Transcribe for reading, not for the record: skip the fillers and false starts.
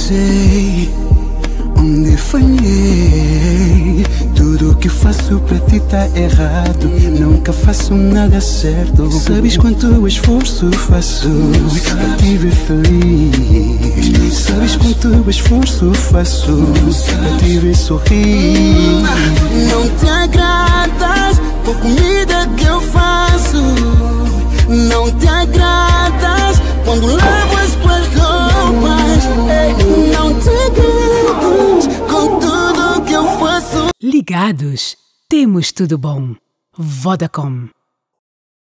sei onde falhei. Tudo que faço pra ti tá errado, nunca faço nada certo. Sabes quanto esforço faço pra te ver feliz. Sabes quanto esforço faço pra te ver sorrir. Não te agradas por comida que eu faço. Não te agradas quando levo as tuas roupas. Não te agradas com tudo que eu faço. Ligados, temos tudo bom. Vodacom.